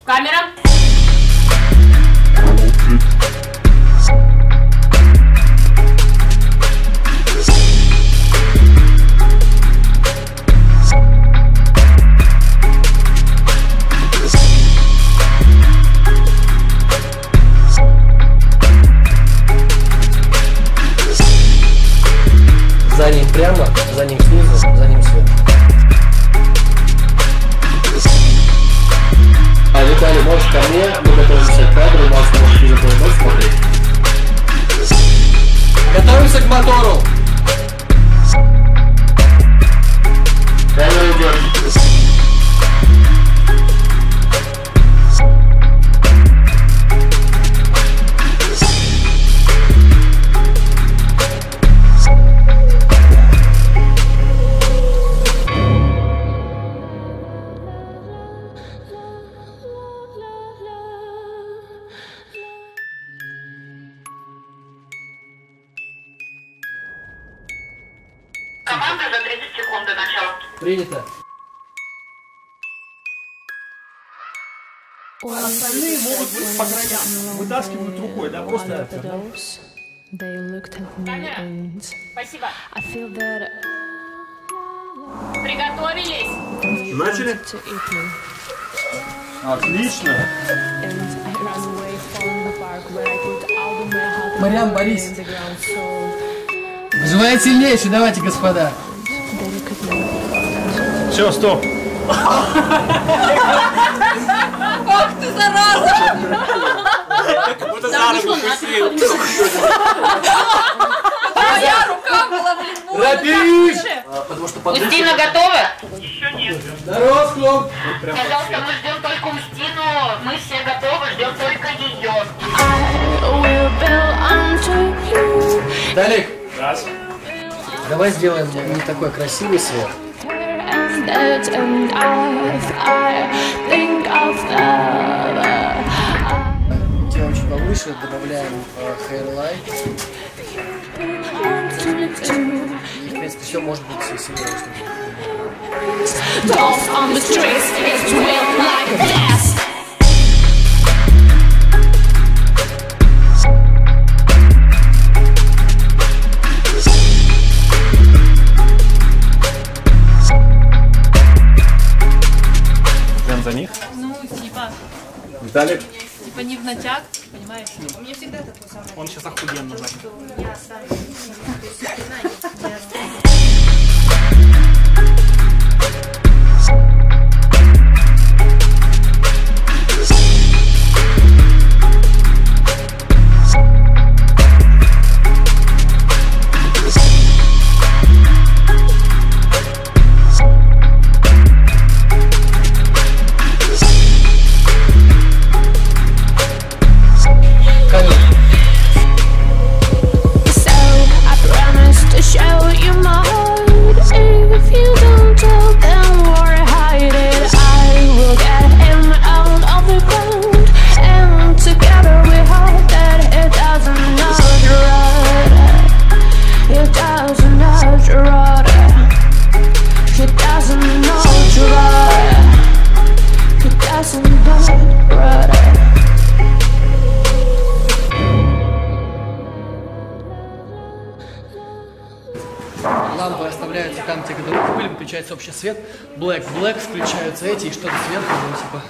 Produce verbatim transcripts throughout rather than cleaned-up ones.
Камера. За ним прямо, за ним снизу, за ним сверху. А, Виталий, можешь ко мне, мы готовимся к кадру, у нас может не смотреть. Готовимся к мотору. Камера идет. Команда за тридцать секунд до начала. Принято. Остальные могут быть по краям. Вытаскивают рукой, да, просто это. Камера. Спасибо. Приготовились. Начали? Отлично. Марьян, Борис. Желает сильнейший, давайте, господа. Все, стоп. Ох ты, зараза! Будто за руку укусил. Моя рука была, блин, Рабиш! Потому что под... Устина готова? Еще нет. Здорово, клуб! Пожалуйста, мы ждем только Устину. Мы все готовы, ждем только ее. Далек, Раз. давай сделаем не такой красивый свет. Делаем чуть повыше, добавляем хейрлайт. И, в принципе, все может быть сильнее. Прям за них. Ну, типа, Виталик. типа не в натяг, понимаешь? У меня всегда такой самый. Он сейчас охуенно за. Я сам. То есть спина не. Лампы оставляются там, те, которые были, выключается общий свет. Black, black, включаются эти и что-то сверху, ну, типа.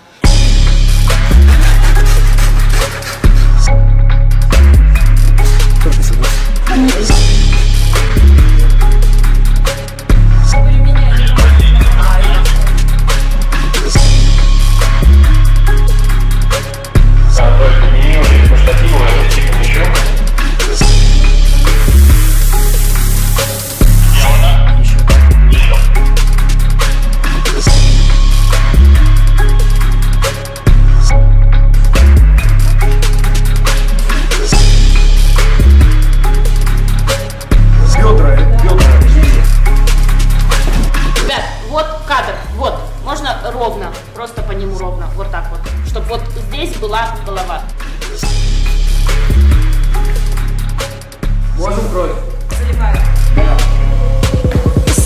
Ровно, просто по нему ровно, вот так вот, чтобы вот здесь была голова. Можем кровь? Заливаю.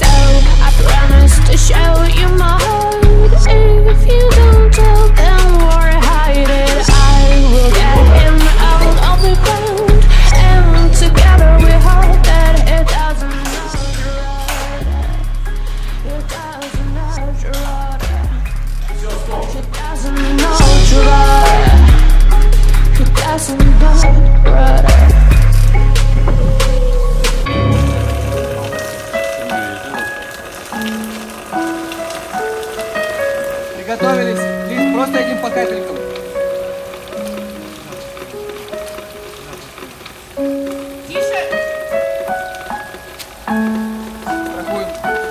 So I promise to show you my heart. If you don't tell them капелькам. Тише. Проходим.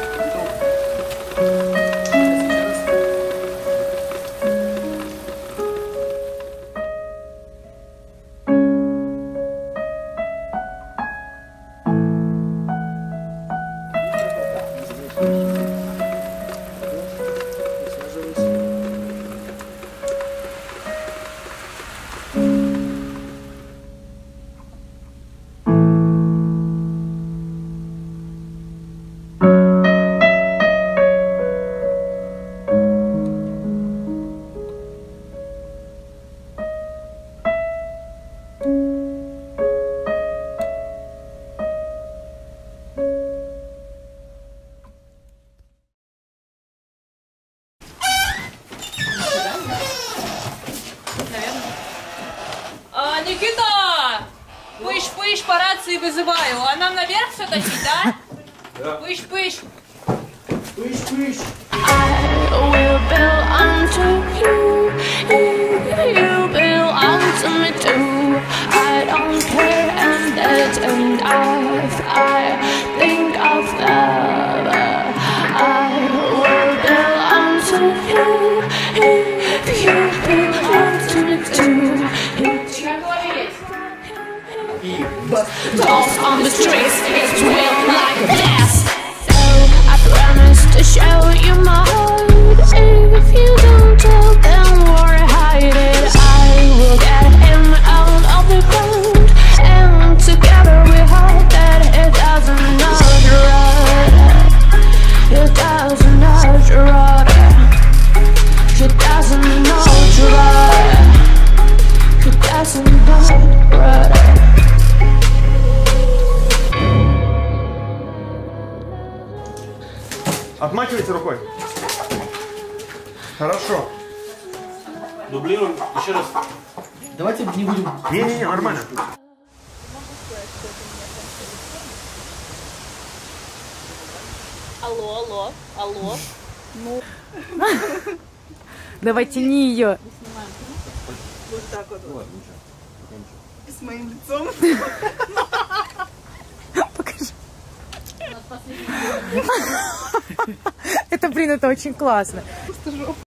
А, Никита! Пыш-пыш, по рации вызываю. А нам наверх все тащить, да? Да. Пыш-пыш. Пыш-пыш. I will belong to you, you belong to me too. I don't care, and that's enough. I think of love. I will belong to you, you belong to me too. Dolls on the streets, it's real like this. So I promise to show you my heart. If you don't tell them where I hide it, I will get him out of the ground. And together we hope that it doesn't not rot. It doesn't not rot. It doesn't not rot. It doesn't not rot. Отмахивайте рукой. Хорошо. Дублируем еще раз. Давайте не будем. Не-не-не, нормально. Алло, алло, алло. Давай тяни ее. Вот так вот. С моим лицом. Покажи. Это, блин, это очень классно.